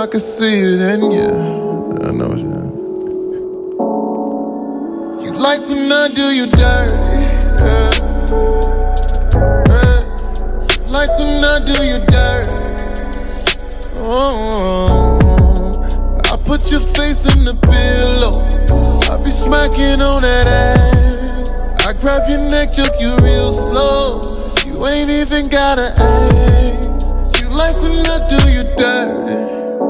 can see it in you. I know what you're. You like when I do you dirty. You like when I do you dirty. Oh, I put your face in the pillow. I be smacking on that ass. I grab your neck, choke you real slow. You ain't even gotta ask. You like when I do you dirty.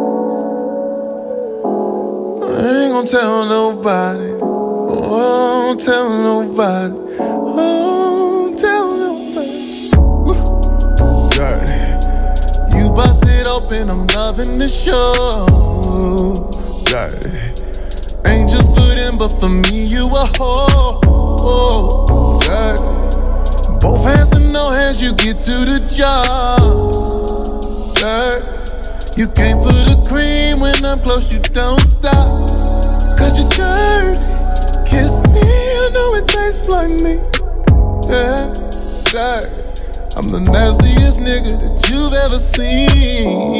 I ain't gon' tell nobody. Oh, don't tell nobody. Oh, don't tell nobody. Dirty. You bust it open, I'm loving the show. Dirty. Angel foot in, but for me you a hoe. Dirty. Both hands and no hands, you get to the job. Dirty. You came for the cream, when I'm close you don't stop. Cause you're dirty. Kiss me, I know it tastes like me. Yeah, dirty. I'm the nastiest nigga that you've ever seen.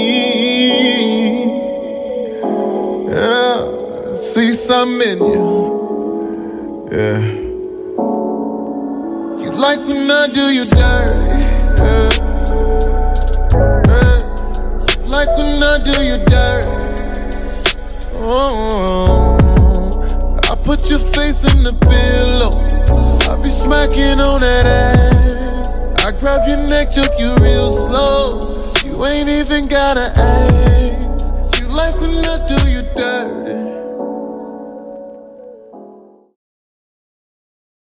Yeah, see something in you. Yeah. You like when I do you dirty. You like when I do you dirty. Oh, I put your face in the pillow. I be smacking on that ass. I grab your neck, choke you real slow. You ain't even gotta ask. You like when I do you dirty.